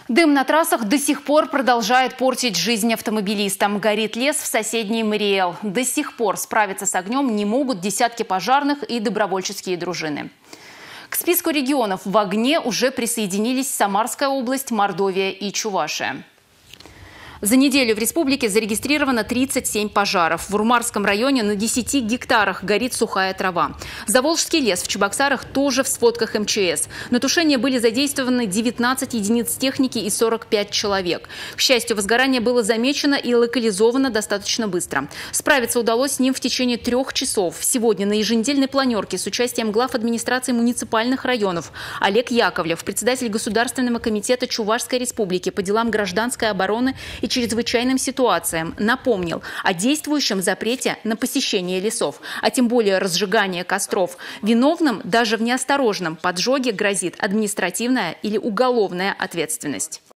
Дым на трассах до сих пор продолжает портить жизнь автомобилистам. Горит лес в соседней Мариэл. До сих пор справиться с огнем не могут десятки пожарных и добровольческие дружины. К списку регионов в огне уже присоединились Самарская область, Мордовия и Чувашия. За неделю в республике зарегистрировано 37 пожаров. В Урмарском районе на 10 гектарах горит сухая трава. Заволжский лес в Чебоксарах тоже в сводках МЧС. На тушение были задействованы 19 единиц техники и 45 человек. К счастью, возгорание было замечено и локализовано достаточно быстро. Справиться удалось с ним в течение 3 часов. Сегодня на еженедельной планерке с участием глав администрации муниципальных районов Олег Яковлев, председатель Государственного комитета Чувашской республики по делам гражданской обороны и чрезвычайным ситуациям, напомнил о действующем запрете на посещение лесов, а тем более разжигание костров. Виновным даже в неосторожном поджоге грозит административная или уголовная ответственность.